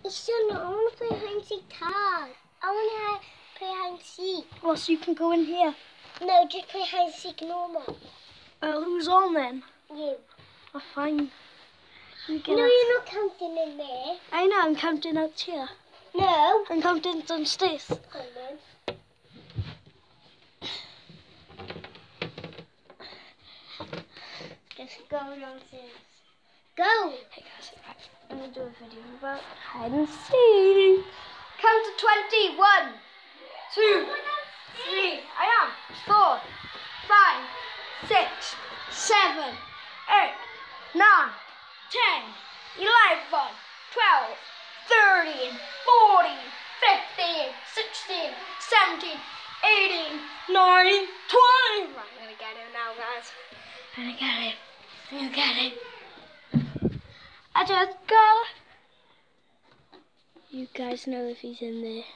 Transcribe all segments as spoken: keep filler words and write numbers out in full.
Son, I want to play hide and seek tag. I want to play hide and seek. Well, so you can go in here. No, just play hide and seek normal. Uh, who's on then? You. Oh, fine. You No, you're not counting in there. I know, I'm counting out here. No. I'm counting downstairs. Come on. Just go downstairs. Go! Hey guys, right, I'm going to do a video about hide and seek. Count to twenty. One, two, three, I am. Four, five, six, seven, eight, nine, ten, eleven, twelve, thirteen, fourteen, fifteen, sixteen, seventeen, eighteen, nineteen, twenty. Right, I'm going to get it now, guys. I'm going to get it. I'm going to get it. I just got. You guys know if he's in there.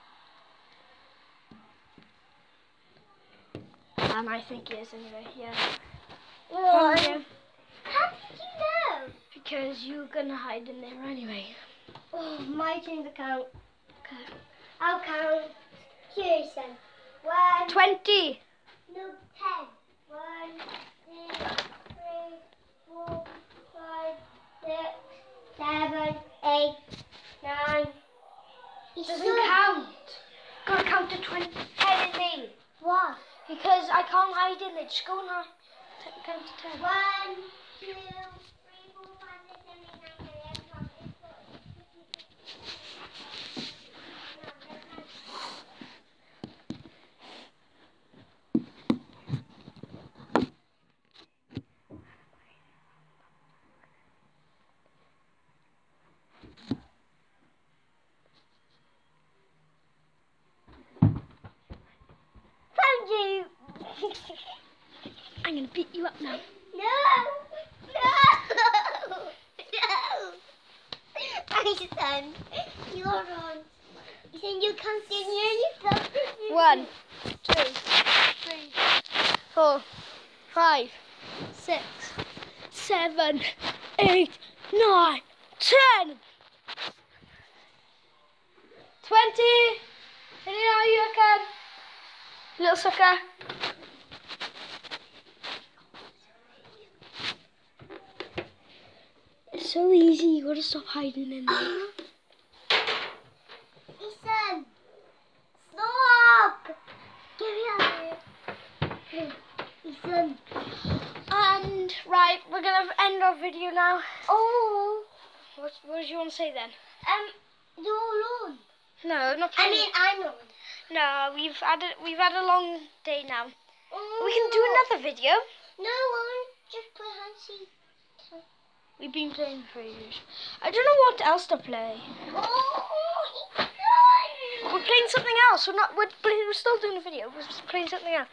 And I think he is anyway, yeah. Why? Found him. How did you know? Because you're gonna hide in there anyway. Oh, my turn to count. Okay. I'll count. Cheers then. One. Twenty. No, ten. One, two, three, four, five, six, seven, eight, nine. It's Doesn't so- count. Gotta count to twenty. Ten in me. What? Because I can't hide in there. Just go and hide. T- count to ten. One, two, three, four, five, six, seven, eight, nine, ten, eleven, twelve, thirteen, found you. I'm gonna beat you up now. No! No! No! My son, you're on. You think you can't see yourself? One, two, three, four, five, six, seven, eight, nine, ten, twenty. Hit it all you can. Little sucker. It's so easy. You gotta stop hiding in there. Ethan, stop! Get me out of here. Ethan. And right, we're gonna end our video now. Oh. What, what did you want to say then? Um, you're alone. No, not I playing. mean, I'm alone. No, we've had a, we've had a long day now. Oh. We can do another video. No, I want to just play hide and seek. We've been playing for ages. I don't know what else to play. Oh, Ethan. We're playing something else. We're not. We're, playing, we're still doing a video. We're just playing something else.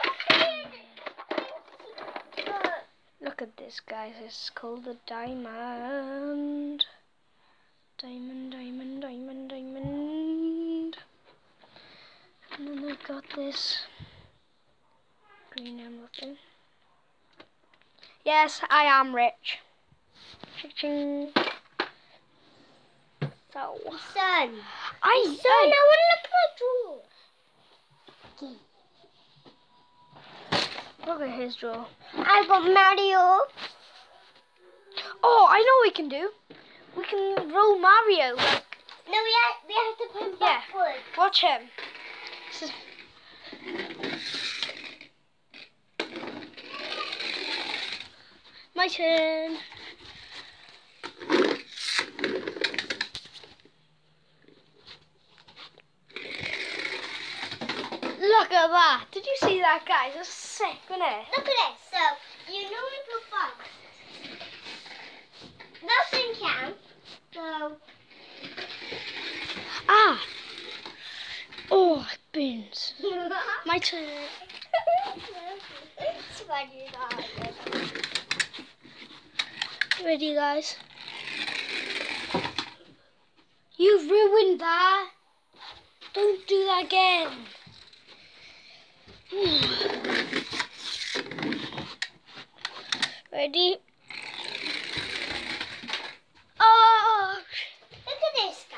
Look at this, guys. It's called the diamond. Diamond, diamond, diamond, diamond. And then I've got this green emerald thing. Yes, I am rich. Ching. So, Son. I Son, I want to look at my drawer. Look at his drawer. I got Mario. Oh, I know what we can do. We can roll Mario. Like, No, we have, we have to put him Yeah. backwards. watch him. This is... My turn. Look at that. Did you see that, guys? That's sick, wasn't it? Look at this. So, you know we put five. Nothing can. So, Ah. Oh, it burns. My turn. Ready, guys? You've ruined that. Don't do that again. Ready? Oh! Look at this.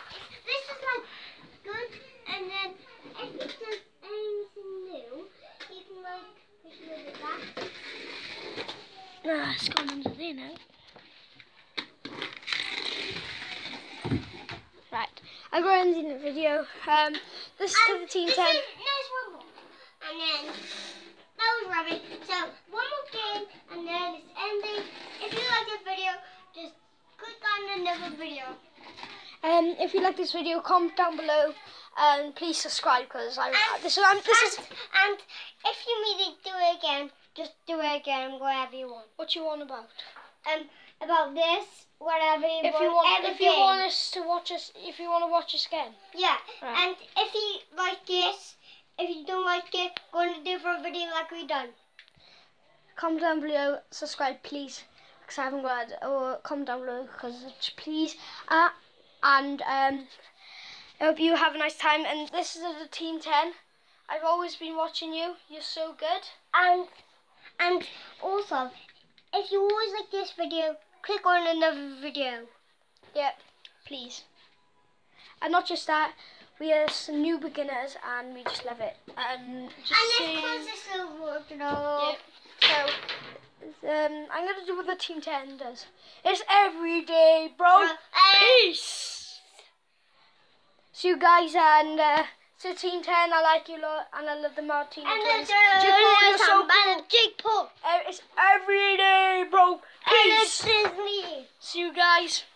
I'm going to end the video. Um, this is to Um, the Team this ten. is- There's one more. And then, that was rubbish. So, one more game, and then it's ending. If you like this video, just click on another video. Um, if you like this video, comment down below and please subscribe because I this, um, this is And, and if you need to do it again, just do it again, whatever you want. what you want about. Um, about this, whatever you If want. you want, every if you game. want us to watch us, if you want to watch us again. Yeah, Right. and if you like this, if you don't like it, go on a different video like we done. Comment down below, subscribe please, because I haven't got, or comment down below because please, uh, and um, I hope you have a nice time. And this is the Team ten. I've always been watching you. You're so good. And and also, if you always like this video, click on another video. Yep, please. And not just that, we are some new beginners and we just love it. And just And saying- this close is so working out. Yep. So, um, I'm gonna do what the Team ten does. It's every day, bro. Uh, Peace. See you guys, and uh, to Team ten, I like you lot, and I love the Martina And twins. there's Jake Paul, you're so some cool. Jake Paul. Uh, it's every day, bro. And Peace. it's Disney. See you guys.